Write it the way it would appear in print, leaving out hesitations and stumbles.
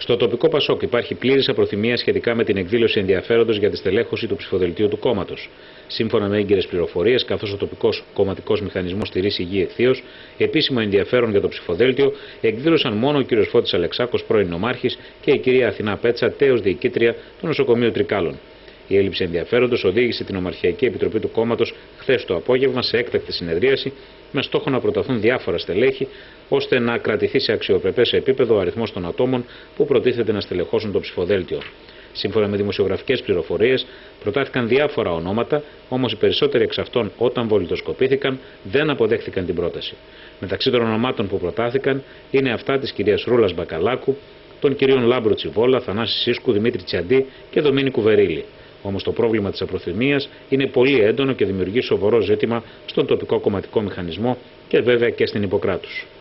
Στο τοπικό Πασόκ υπάρχει πλήρης απροθυμία σχετικά με την εκδήλωση ενδιαφέροντος για τη στελέχωση του ψηφοδελτίου του κόμματος. Σύμφωνα με έγκυρες πληροφορίες, καθώς ο τοπικός κομματικός μηχανισμός στηρίζει υγιή ευθείως, επίσημο ενδιαφέρον για το ψηφοδέλτιο εκδήλωσαν μόνο ο κ. Φώτης Αλεξάκος, πρώην νομάρχης, και η κυρία Αθηνά Πέτσα, τέως διοικήτρια του νοσοκομείου Τρικάλων. Η έλλειψη ενδιαφέροντος οδήγησε την Ομαρχιακή Επιτροπή του κόμματος χθες το απόγευμα σε έκτακτη συνεδρίαση με στόχο να προταθούν διάφορα στελέχη, ώστε να κρατηθεί σε αξιοπρεπές επίπεδο ο αριθμός των ατόμων που προτίθεται να στελεχώσουν το ψηφοδέλτιο. Σύμφωνα με δημοσιογραφικές πληροφορίες, προτάθηκαν διάφορα ονόματα, όμως οι περισσότεροι εξ αυτών, όταν βολιτοσκοπήθηκαν, δεν αποδέχθηκαν την πρόταση. Μεταξύ των ονομάτων που προτάθηκαν είναι αυτά της κυρίας Ρούλας Μπακαλάκου, των κυρίων Λάμπρο Τσιβόλα, Θανάση Σίσκου, Δημήτρη Τσιαντή και Δομήνικου Βερίλη. Όμως το πρόβλημα της απροθυμίας είναι πολύ έντονο και δημιουργεί σοβαρό ζήτημα στον τοπικό κομματικό μηχανισμό και βέβαια και στην Ιπποκράτους.